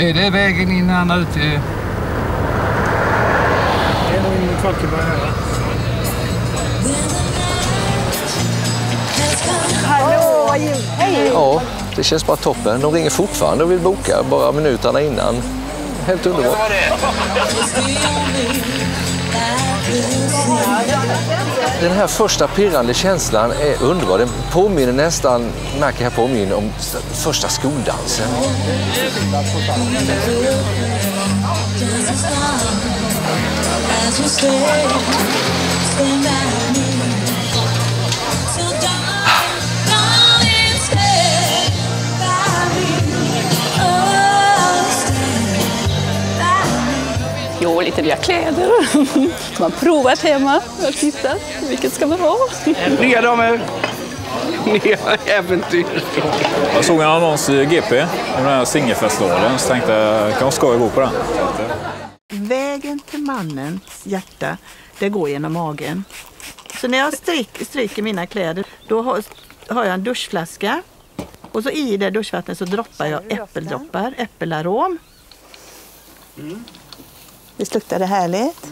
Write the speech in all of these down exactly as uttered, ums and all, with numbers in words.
Är det vägen in här nu till... Det är nog in mot Falkenberg här. Hallå, hej! Ja, det känns bara toppen. De ringer fortfarande och vill boka bara minuterna innan. Helt underbart. Den här första pirrande känslan är underbar. Den påminner nästan, märker jag påminner om första skoldansen. Jo, lite nya kläder. Man har provat hemma och tittat. Vilket ska man ha? Nya damer. Nya äventyr. Jag såg en annons i G P om den här singelfestivalen så tänkte jag kanske ska jag gå på den. Vägen till mannens hjärta, det går genom magen. Så när jag stryk, stryker mina kläder, då har, har jag en duschflaska. Och så i det duschvattnet så droppar jag äppeldroppar, äppelarom. Mm. Det luktade härligt.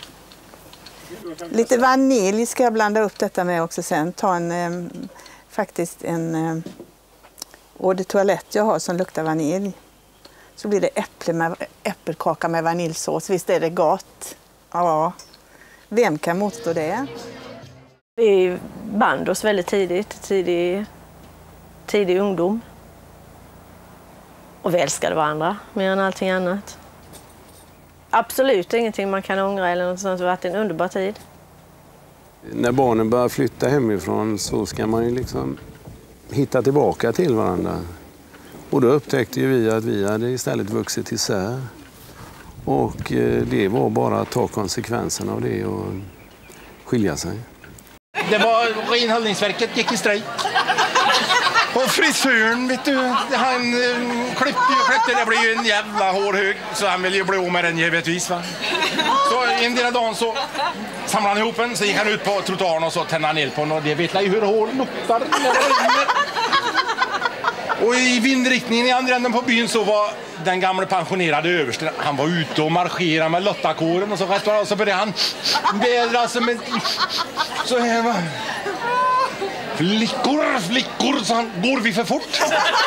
Lite vanilj ska jag blanda upp detta med också sen. Ta en, eh, faktiskt en eh, eau de toilette jag har som luktar vanilj. Så blir det äpple med, äppelkaka med vaniljsås. Visst är det gott? Ja. Vem kan motstå det? Vi band oss väldigt tidigt, tidig, tidig ungdom. Och vi älskade varandra mer än allting annat. Absolut ingenting man kan ångra eller något sånt. Det har varit en underbar tid. När barnen börjar flytta hemifrån så ska man ju liksom hitta tillbaka till varandra. Och då upptäckte ju vi att vi hade istället vuxit isär. Och det var bara att ta konsekvenserna av det och skilja sig. Det var renhållningsverket gick i strejk. Och frisören, vet du, han klippte och klippte, det blev ju en jävla hårhög. Så han ville ju bli av med den givetvis, va. Så en del av dagen så samlade han ihop en, så gick han ut på trottoaren och så tände han eld på den. Och det vet jag ju hur hår luktar när det rinner. Och i vindriktningen i andra änden på byn så var den gamla pensionerade översten, han var ute och marscherade med lottakåren och så rätt och så började han vädra som en... Så här va. Flickor, flickor, så han, går vi för fort?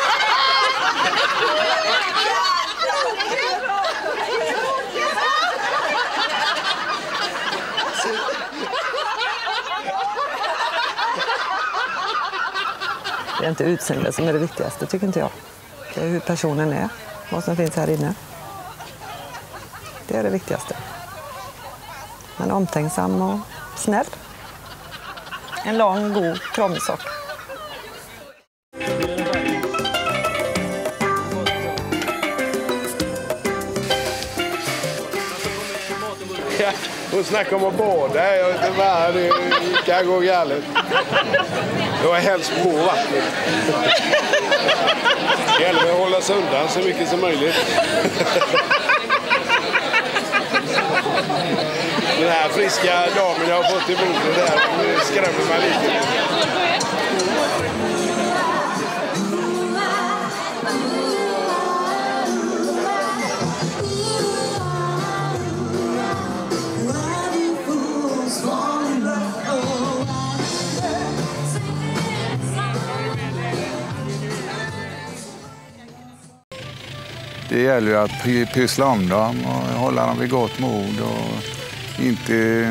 Det är inte utseendet som är det viktigaste, tycker inte jag. Det är hur personen är, vad som finns här inne. Det är det viktigaste. Men omtänksam och snäll. En lång, god kramsock. Ja, och snacka om att bada, jag vet inte vad, det kan gå galet. Jag är helst på vattnet. Det gäller att hålla sig undan så mycket som möjligt. Den här friska damen jag har fått i bordet där skrämmer mig lite. Det gäller ju att pyssla om dem och hålla dem vid gott mod och inte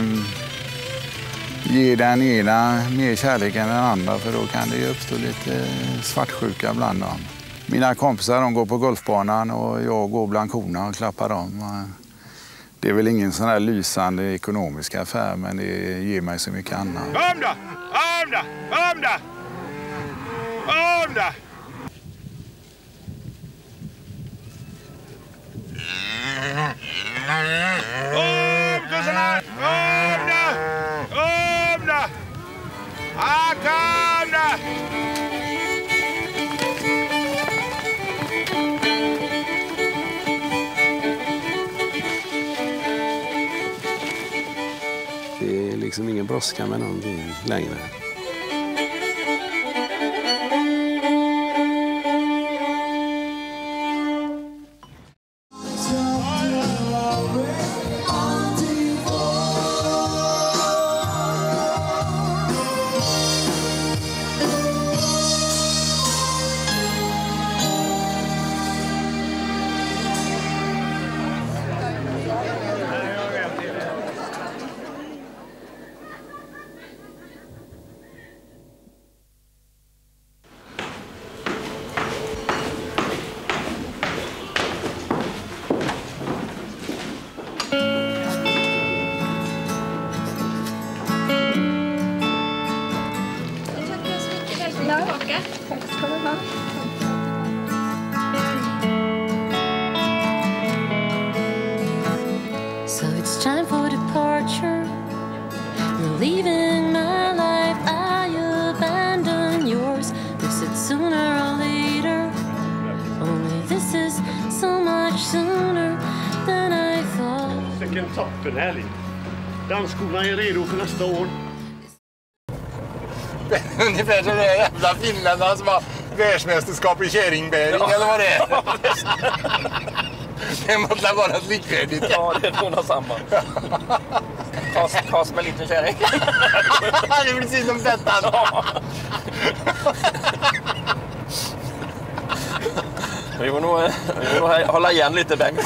ge den ena mer kärlek än den andra, för då kan det ju uppstå lite svartsjuka bland dem. Mina kompisar de går på golfbanan och jag går bland korna och klappar dem. Det är väl ingen sån här lysande ekonomisk affär, men det ger mig så mycket annat. Om då! Om då! Om då! Om då! Om kussarna! Om då! Om då! Ah, kom då! Det är liksom ingen brådska med någonting längre. Välkomna tillbaka. Tack ska du ha. So it's time for departure. You're leaving my life, I abandon yours. This is sooner or later. Only this is so much sooner than I thought. Vilken toppenhelg. Dansskolan är redo för nästa år. Ungefär som det är jävla finländarna som har världsmästerskap i käringbäring, ja. Eller vad det är. Det måste vara något likvärdigt. Ja, det är nog något samma. Tas, tas med liten käring. Det är precis som detta. Ja. Vi får nog, vi får nog hålla igen lite, Bengt.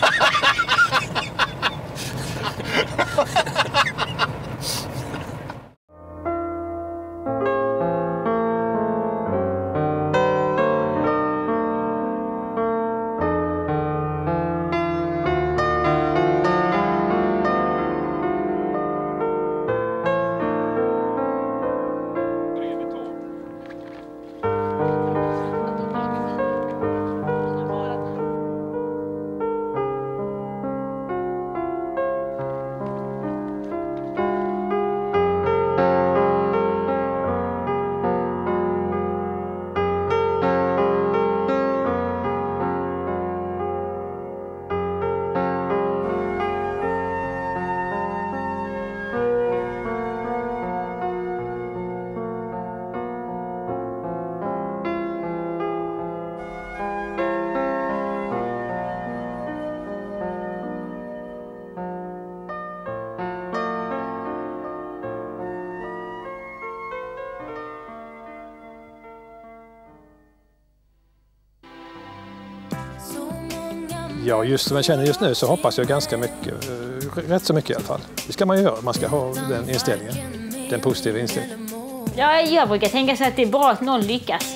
Ja, just som jag känner just nu så hoppas jag ganska mycket, rätt så mycket i alla fall. Det ska man ju göra, man ska ha den inställningen, den positiva inställningen. Ja, jag brukar tänka så att det är bra att någon lyckas.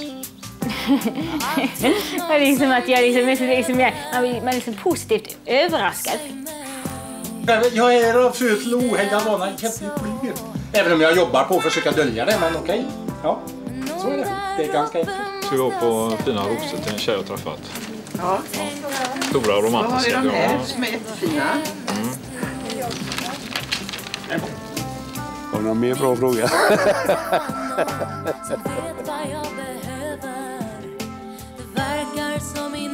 liksom att jag liksom, liksom, jag, man är liksom positivt överraskad. Jag är absolut ohejdad vana jätteblyg. Även om jag jobbar på att försöka dölja det, men okej. Ja, så är det. Det är ganska enkelt. Ska gå på fina rosor till en tjej jag träffat. Ja. Stora romantiska. Då har vi de här som är jättefina. Mm. Har du någon mer bra fråga? Verkar som